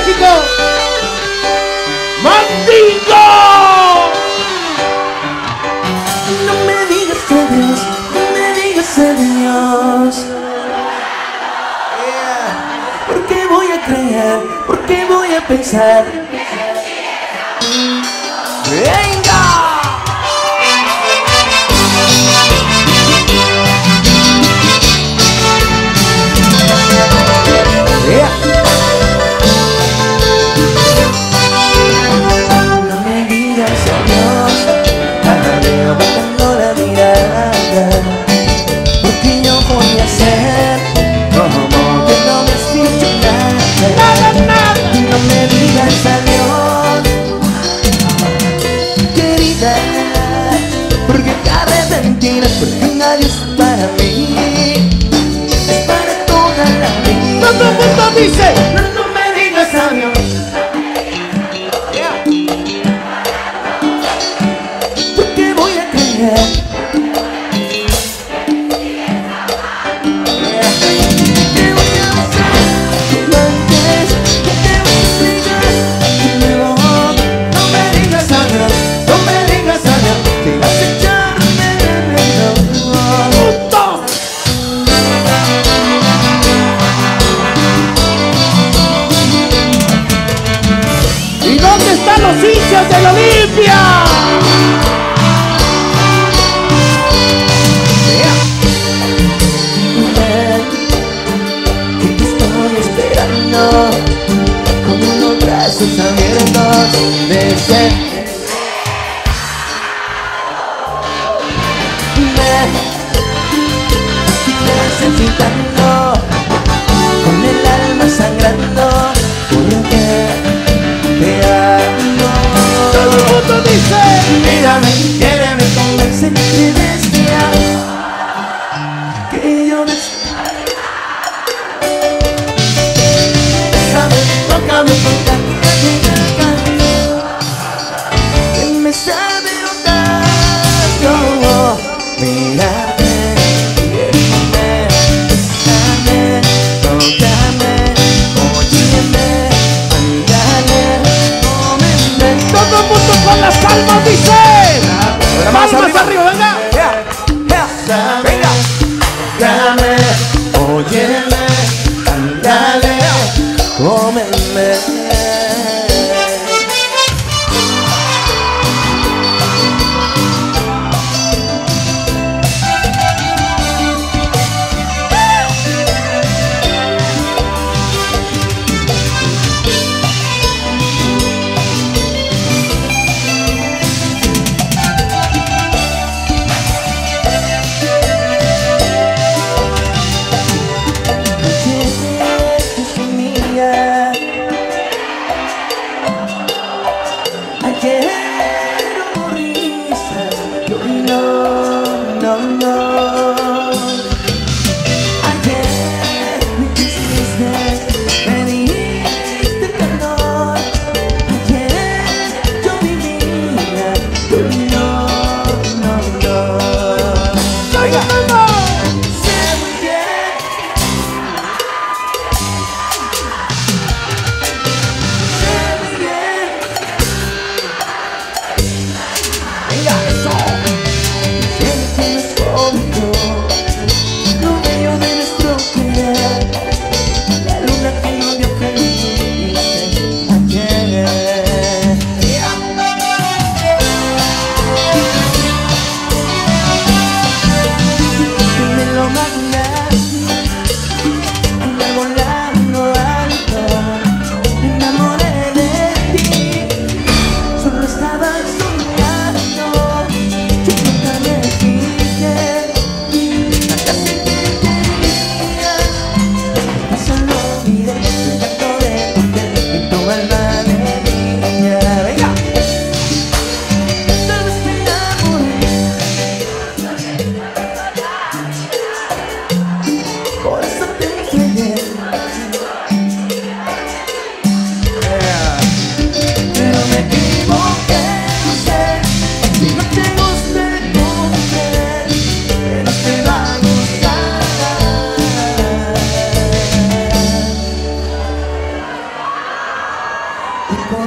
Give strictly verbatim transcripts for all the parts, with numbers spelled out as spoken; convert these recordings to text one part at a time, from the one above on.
México. ¡Mandingo! No me digas adiós, no me digas adiós. Yeah. ¿Por qué voy a creer? ¿Por qué voy a pensar? ¡Venga! Yeah. No me digas adiós, ahora veo bajando la mirada, porque yo voy a ser como que no me has dicho nada. Nada, nada. No me digas adiós, querida, porque te arrepentirás, porque un adiós para mí es para toda la vida. Todo el mundo dice. No, no me digas adiós. Yeah. Porque voy a creer. Yeah. Que voy a besar como antes, que te voy a explicar de nuevo. No me digas adiós, no me digas adiós, que vas a echarme de menos. ¡Punto! ¿Y dónde están los hinchas del Olimpia? Que te estoy esperando con unos brazos abiertos de sed. Me estoy necesitando con el alma sangrando porque te amo. Todo el mundo dice. Mírame, quiéreme, convénceme de desear que yo deseo. Déjame, tócame, tócame, que me sabe tanto. Mírame, quiéreme, bésame, tócame, óyeme, ándale, cómeme. Todo el mundo con las palmas dice. Más Palmas arriba. arriba, venga. Yeah, yeah. Venga, dame, óyeme, ándale, cómeme.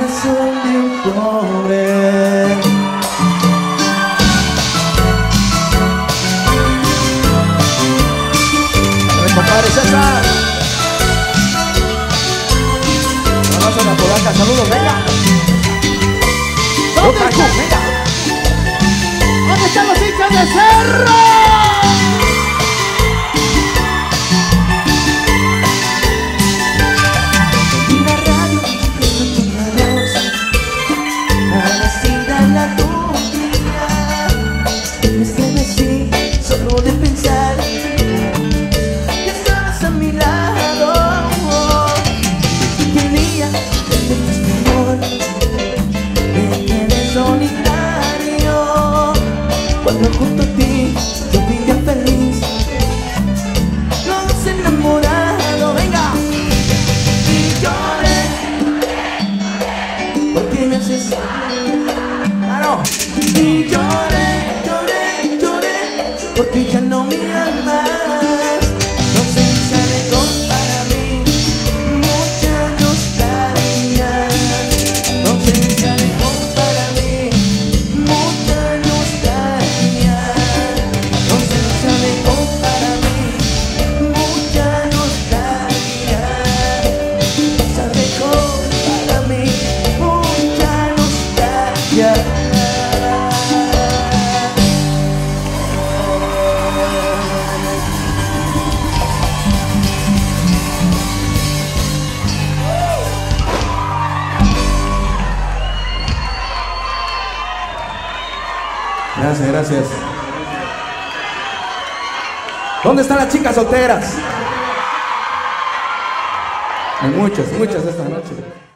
corazón de un pobre. Compadre César, vamos a la Podaca, saludos, venga. ¿Dónde está? Venga. ¿Dónde están los hinchas de Cerro? En la radio escucho una voz, agradecida en la tuya. Me estremecí solo de pensar que estabas a mi lado. Quería tenerte este amor, me quedé solitario. Cuando junto a ti yo vivía feliz, los enamorados, venga. Y lloré, porque me haces claro. Y lloré, lloré, lloré, porque ya no me amas. No se sale con para mí mucha nostalgia. No se sale con para mí mucha nostalgia. No se sale con para mí mucha nostalgia. Sabe con para mí mucha nostalgia. Gracias, gracias. ¿Dónde están las chicas solteras? Hay muchas, muchas esta noche.